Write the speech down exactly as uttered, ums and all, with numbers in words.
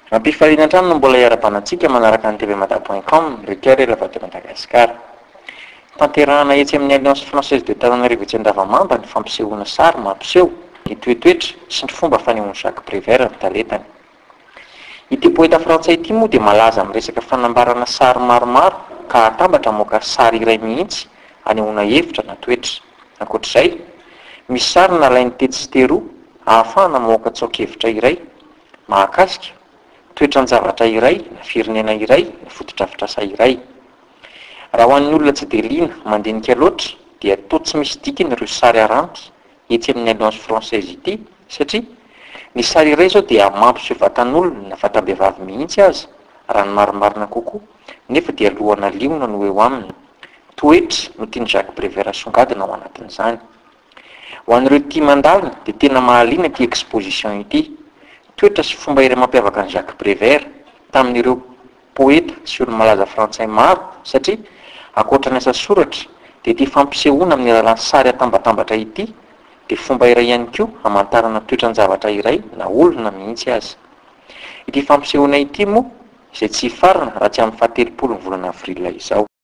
Mampifaliana trano no mbola iara-panatsika manaraka ny T V Mata point com reker rehefa Madagasikara. Tanterahana etsy amin'ny Alliance Française de Tananarivo etsy Andavamamba ny fampisehoana sary mampiseho ny toetoetra sy ny fomba fanehoan'ny Jacques Prévert ny taletany. Ity poeta frantsay ity moa dia malaza amin'ny resaka fanambarana sary maromaro ka atambatra moka sary iray mihitsy anehoana hevitra na toetra. Ankoatr'izay, misy sary nalainy tetsitero ahafahana moka tsaoka-hevitra iray mahakasika toetran-javatra iray, na firenena iray, na foto-drafitrasa iray. Raha ho an'ny olona tsy dia liana mandinika loatra dia toa tsy misy dikany ireo sary aranty etsy amin'ny Alliance Française ity satria ny sary iray zao dia mampiseho vatan'olona na vatam-behivavy mihitsy aza raha ny marimarina kokoa nefa dia lohana liona no eo aminy. Toetra no tiany Jacques Prévert songadina ao anatin'izany. Ho an'ireo tia mandalina dia tena mahaliana ity exposition ity. Toetra sy fomba iray mampiavaka ny Jacques Prévert tamin'ireo poeta sy olo malaza frantsay maro satria akoatra ny asa soratra dia ity fampisehoana amin'ny alalan'ny sary atambatambatra ity dia fomba iray ihany koa hamantarana toetran-javatra iray na olona mihitsy aza. Ity fampisehoana ity moa izay tsy hifarana raha tsy amin'ny fahatelopolo ny volana avrila izao.